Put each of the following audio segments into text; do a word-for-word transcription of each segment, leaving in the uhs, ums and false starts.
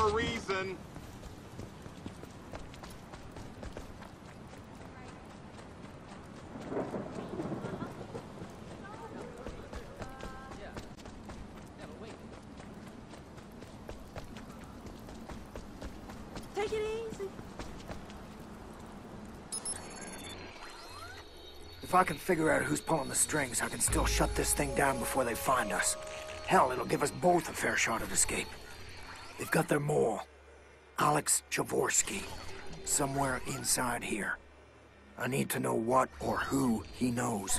for a reason. Take it easy. If I can figure out who's pulling the strings, I can still shut this thing down before they find us. Hell, it'll give us both a fair shot at escape. They've got their mole. Alex Javorsky. Somewhere inside here. I need to know what or who he knows.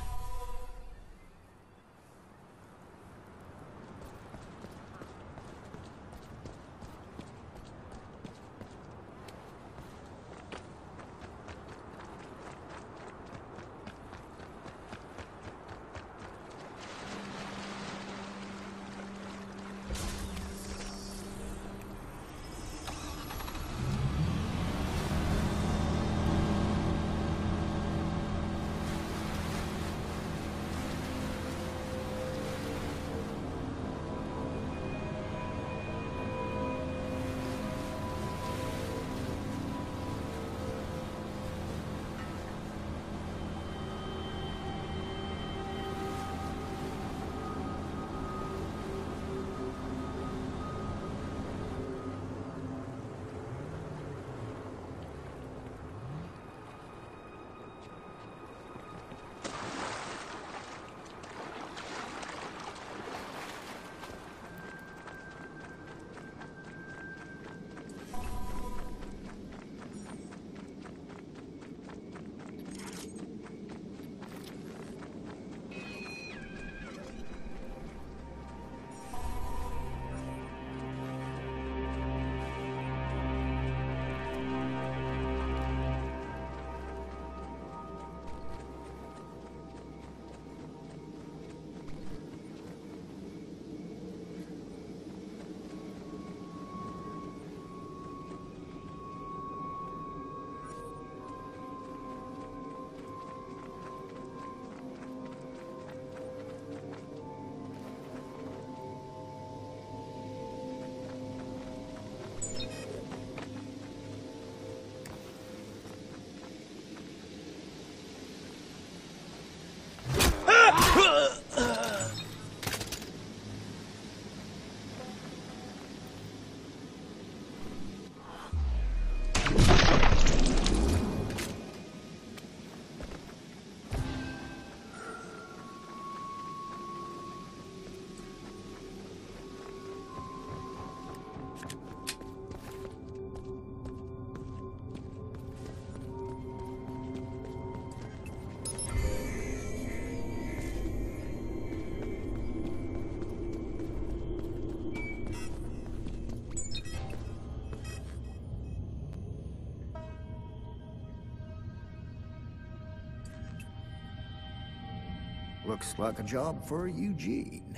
Looks like a job for Eugene.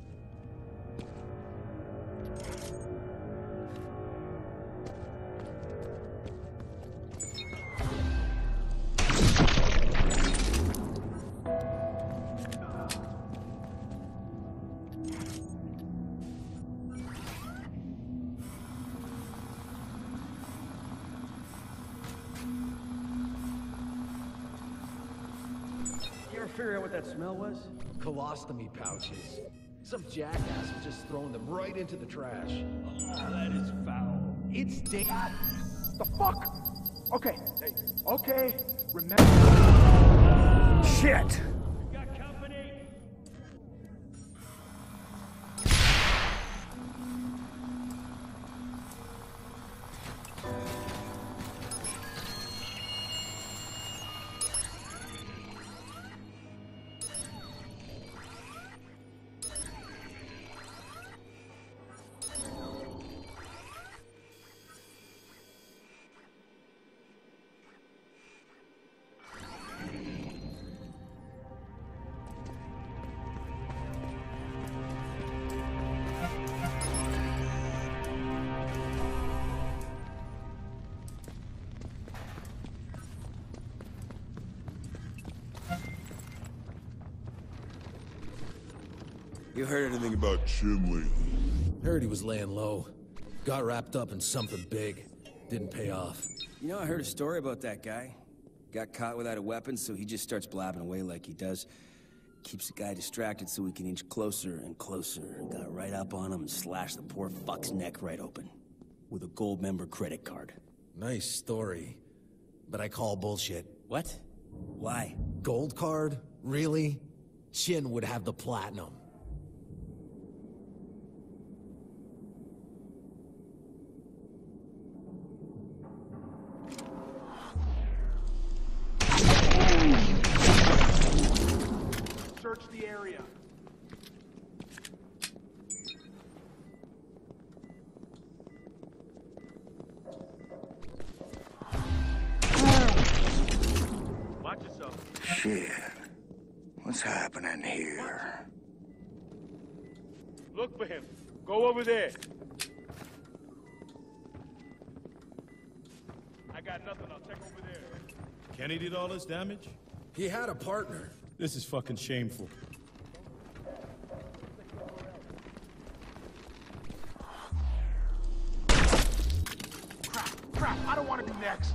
Figure out what that smell was? Colostomy pouches. Some jackass was just throwing them right into the trash. Oh, that is foul. It's dead. The fuck? Okay, hey, okay, remember. Shit! Got company. You heard anything about Chin lately? Heard he was laying low. Got wrapped up in something big. Didn't pay off. You know, I heard a story about that guy. Got caught without a weapon, so he just starts blabbing away like he does. Keeps the guy distracted so he can inch closer and closer. Got right up on him and slashed the poor fuck's neck right open. With a gold member credit card. Nice story. But I call bullshit. What? Why? Gold card? Really? Chin would have the platinum. Search the area. Watch yourself. Shit. What's happening here? Look for him. Go over there. I got nothing. I'll check over there. Kenny did all this damage? He had a partner. This is fucking shameful. Crap, crap. I don't want to be next.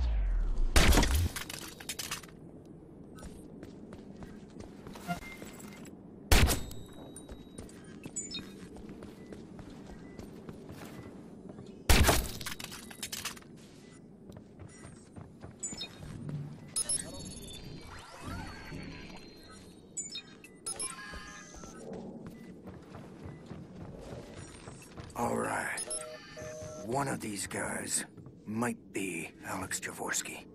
All right. One of these guys might be Alex Javorsky.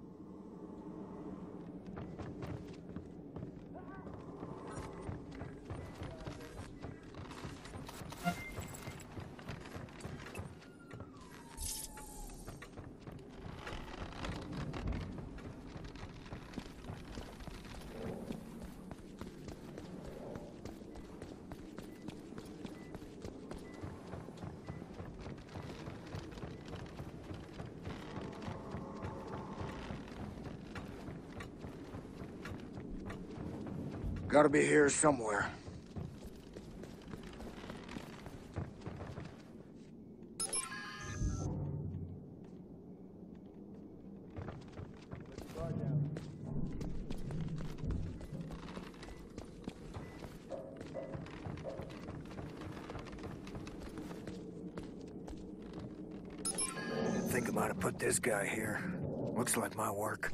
Gotta be here somewhere. Think I might have put this guy here. Looks like my work.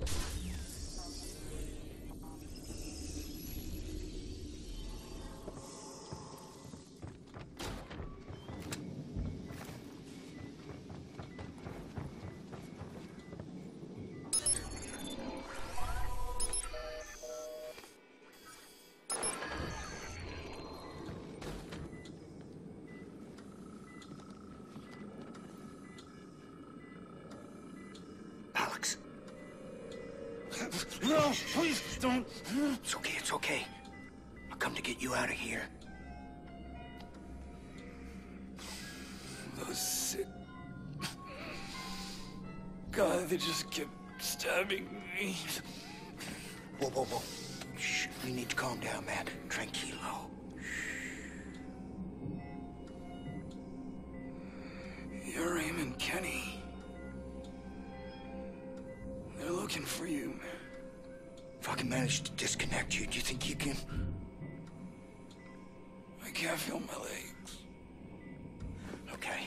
Alex. No, please don't. It's okay, it's okay. I'll come to get you out of here. Those sick... God, they just kept stabbing me. Whoa, whoa, whoa. Shh, we need to calm down, man. Tranquilo. You're Raymond Kenney. They're looking for you. If I can manage to disconnect you, do you think you can? I can't feel my legs. Okay.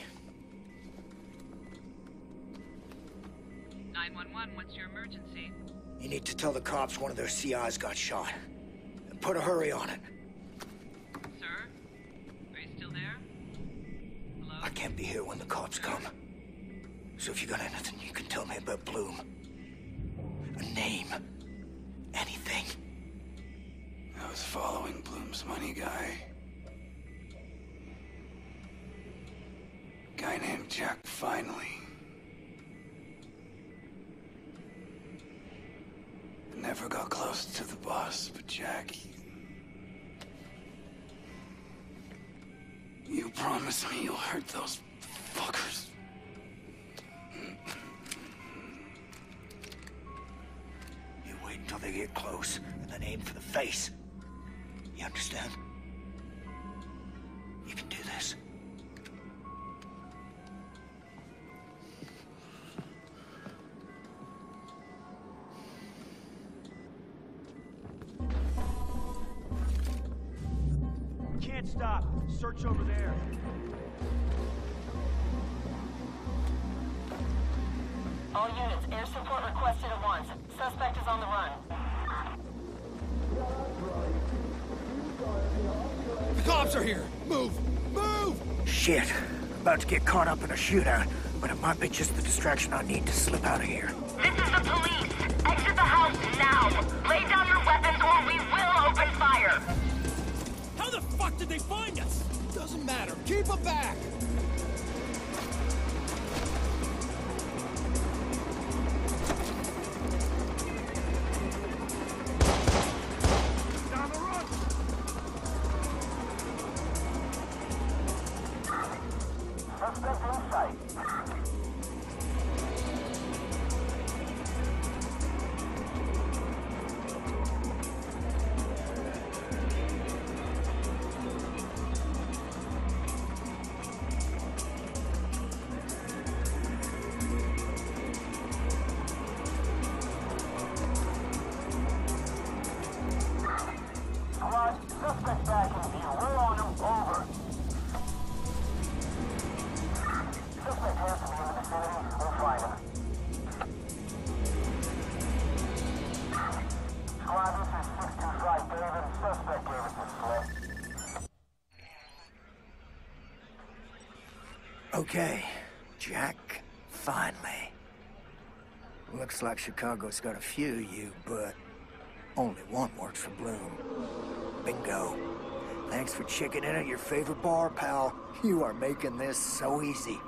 nine one one, what's your emergency? You need to tell the cops one of their C Is got shot. And put a hurry on it. Sir? Are you still there? Hello? I can't be here when the cops come. So if you got anything you can tell me about Bloom. A name. Anything. I was following Bloom's money guy. Guy named Jack Finally. Never got close to the boss, but Jack, he... You promise me you'll hurt those fuckers. You wait until they get close, and then aim for the face. You understand? You can do this. stop. Search over there. All units, air support requested at once. Suspect is on the run. The cops are here! Move! Move! Shit. About to get caught up in a shootout, but it might be just the distraction I need to slip out of here. This is the police. Exit the house now. Lay down your weapons or we will open fire. How the fuck did they find us? Doesn't matter. Keep them back! Down the run! Suspect in sight. Squad, suspect back in view. We're on him. Over. Suspect has to be in the vicinity. We'll find him. Squad, this is six two five David. Suspect gave us the slip. Okay, Jack, finally. Looks like Chicago's got a few of you, but only one works for Bloom. Bingo. Thanks for checking in at your favorite bar, pal. You are making this so easy.